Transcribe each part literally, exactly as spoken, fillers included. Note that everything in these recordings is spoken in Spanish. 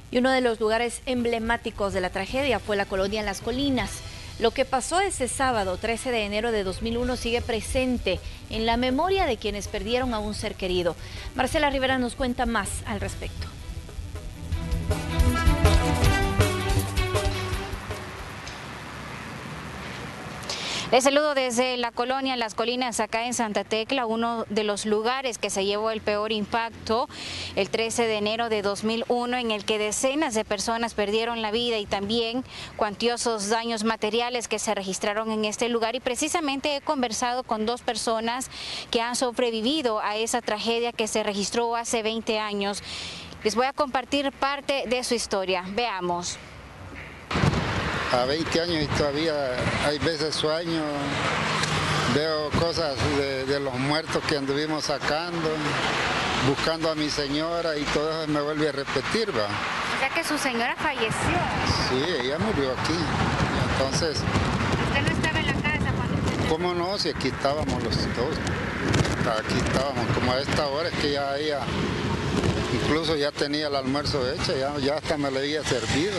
Y uno de los lugares emblemáticos de la tragedia fue la colonia Las Colinas. Lo que pasó ese sábado, trece de enero de dos mil uno, sigue presente en la memoria de quienes perdieron a un ser querido. Marcela Rivera nos cuenta más al respecto. Les saludo desde la colonia Las Colinas, acá en Santa Tecla, uno de los lugares que se llevó el peor impacto el trece de enero de dos mil uno, en el que decenas de personas perdieron la vida y también cuantiosos daños materiales que se registraron en este lugar. Y precisamente he conversado con dos personas que han sobrevivido a esa tragedia que se registró hace veinte años. Les voy a compartir parte de su historia. Veamos. A veinte años y todavía hay veces sueño, veo cosas de, de los muertos que anduvimos sacando, buscando a mi señora y todo eso me vuelve a repetir, ¿va? O sea que su señora falleció. Sí, ella murió aquí, entonces... ¿Usted no estaba en la casa cuando usted... ¿Cómo no? Si aquí estábamos los dos, aquí estábamos, como a esta hora es que ya ella, incluso ya tenía el almuerzo hecho, ya, ya hasta me lo había servido.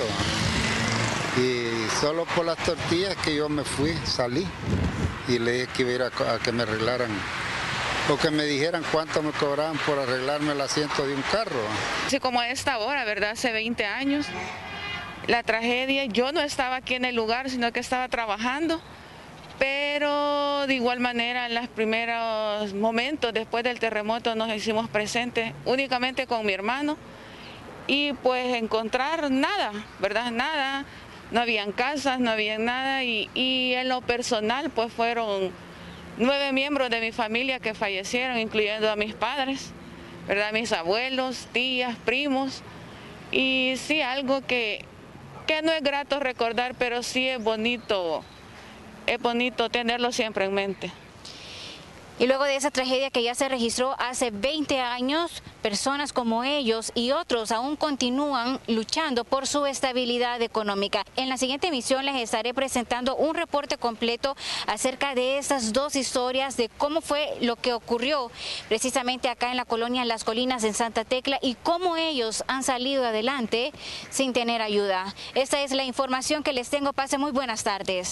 Y solo por las tortillas que yo me fui, salí y le dije que iba a ir a, a que me arreglaran o que me dijeran cuánto me cobraban por arreglarme el asiento de un carro. Sí, como a esta hora, ¿verdad? Hace veinte años, la tragedia, yo no estaba aquí en el lugar, sino que estaba trabajando, pero de igual manera en los primeros momentos después del terremoto nos hicimos presentes únicamente con mi hermano y pues encontrar nada, ¿verdad? Nada. No habían casas, no había nada y, y en lo personal pues fueron nueve miembros de mi familia que fallecieron, incluyendo a mis padres, ¿verdad? Mis abuelos, tías, primos. Y sí, algo que, que no es grato recordar, pero sí es bonito, es bonito tenerlo siempre en mente. Y luego de esa tragedia que ya se registró hace veinte años, personas como ellos y otros aún continúan luchando por su estabilidad económica. En la siguiente emisión les estaré presentando un reporte completo acerca de estas dos historias, de cómo fue lo que ocurrió precisamente acá en la colonia Las Colinas en Santa Tecla y cómo ellos han salido adelante sin tener ayuda. Esta es la información que les tengo. Pasen muy buenas tardes.